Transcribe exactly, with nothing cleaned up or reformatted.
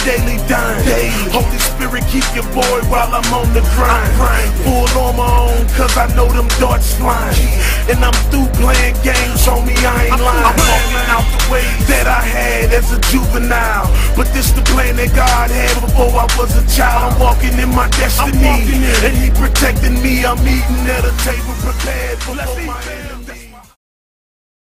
daily dime. Daily. Holy Spirit, keep your boy while I'm on the grind. Full on my own, cause I know them darts flying. And I'm through playing games, homie, I ain't lying. I'm walking out the way that I had as a juvenile. But this the plan that God had before I was a child. I'm walking in my destiny, and He protecting me. I'm eating at a table prepared for my